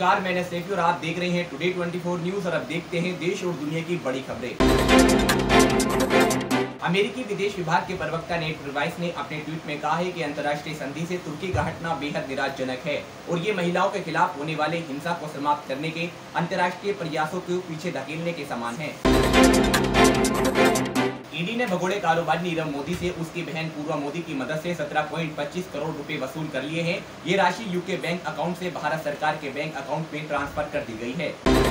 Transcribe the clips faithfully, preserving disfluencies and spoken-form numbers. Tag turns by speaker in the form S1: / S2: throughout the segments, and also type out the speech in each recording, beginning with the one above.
S1: नमस्कार, मैं सैफी और आप देख रहे हैं टुडे चौबीस न्यूज और अब देखते हैं देश और दुनिया की बड़ी खबरें। अमेरिकी विदेश विभाग के प्रवक्ता नेड प्राइस ने अपने ट्वीट में कहा है कि अंतर्राष्ट्रीय संधि से तुर्की का हटना बेहद निराशजनक है और ये महिलाओं के खिलाफ होने वाले हिंसा को समाप्त करने के अंतर्राष्ट्रीय प्रयासों को पीछे धकेलने के समान है। ईडी ने भगोड़े कारोबारी नीरव मोदी से उसकी बहन पूर्वा मोदी की मदद से सत्रह पॉइंट पच्चीस करोड़ रुपए वसूल कर लिए हैं। ये राशि यूके बैंक अकाउंट से भारत सरकार के बैंक अकाउंट में ट्रांसफर कर दी गई है।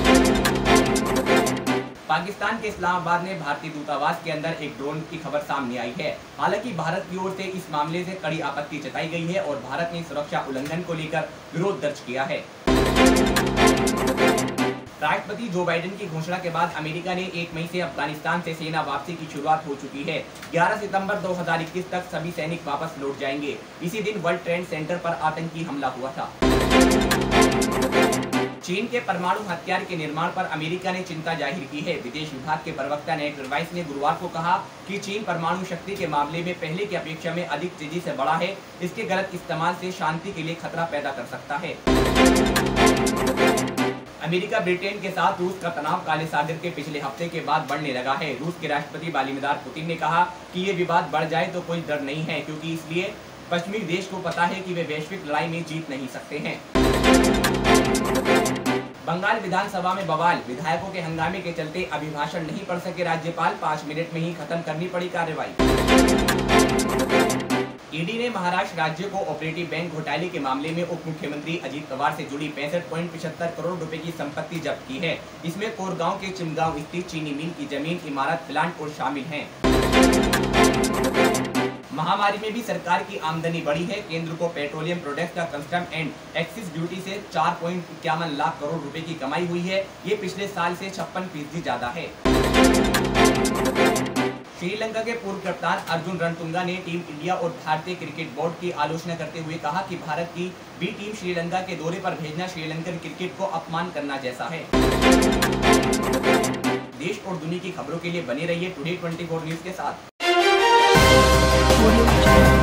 S1: पाकिस्तान के इस्लामाबाद में भारतीय दूतावास के अंदर एक ड्रोन की खबर सामने आई है। हालांकि भारत की ओर से इस मामले से कड़ी आपत्ति जताई गई है और भारत ने सुरक्षा उल्लंघन को लेकर विरोध दर्ज किया है। राष्ट्रपति जो बाइडेन की घोषणा के बाद अमेरिका ने एक मई से अफगानिस्तान से सेना वापसी की शुरुआत हो चुकी है। ग्यारह सितंबर दो हज़ार इक्कीस तक सभी सैनिक वापस लौट जाएंगे। इसी दिन वर्ल्ड ट्रेड सेंटर पर आतंकी हमला हुआ था। चीन के परमाणु हथियार के निर्माण पर अमेरिका ने चिंता जाहिर की है। विदेश विभाग के प्रवक्ता नेड प्राइस ने गुरुवार को कहा कि चीन परमाणु शक्ति के मामले में पहले की अपेक्षा में अधिक तेजी से बढ़ा है। इसके गलत इस्तेमाल से शांति के लिए खतरा पैदा कर सकता है। अमेरिका ब्रिटेन के साथ रूस का तनाव काले सागर के पिछले हफ्ते के बाद बढ़ने लगा है। रूस के राष्ट्रपति व्लादिमीर पुतिन ने कहा कि ये विवाद बढ़ जाए तो कोई डर नहीं है, क्योंकि इसलिए पश्चिमी देश को पता है कि वे वैश्विक लड़ाई में जीत नहीं सकते हैं। बंगाल विधानसभा में बवाल, विधायकों के हंगामे के चलते अभिभाषण नहीं पढ़ सके राज्यपाल, पाँच मिनट में ही खत्म करनी पड़ी कार्यवाही। ईडी ने महाराष्ट्र राज्य को ऑपरेटिव बैंक घोटाले के मामले में उप मुख्यमंत्री अजीत पवार से जुड़ी पैंसठ पॉइंट पचहत्तर करोड़ रुपए की संपत्ति जब्त की है। इसमें कोरगांव के चिमगांव स्थित चीनी मिल की जमीन, इमारत, प्लांट और शामिल हैं। महामारी में भी सरकार की आमदनी बढ़ी है। केंद्र को पेट्रोलियम प्रोडक्ट्स का कस्टम एंड एक्साइज ड्यूटी से चार पॉइंट इक्यावन लाख करोड़ रुपए की कमाई हुई है। ये पिछले साल से छप्पन फीसदी ज्यादा है। श्रीलंका के पूर्व कप्तान अर्जुन रणतुंगा ने टीम इंडिया और भारतीय क्रिकेट बोर्ड की आलोचना करते हुए कहा कि भारत की बी टीम श्रीलंका के दौरे पर भेजना श्रीलंकन क्रिकेट को अपमान करना जैसा है। देश और दुनिया की खबरों के लिए बने रहिए टुडे चौबीस न्यूज के साथ।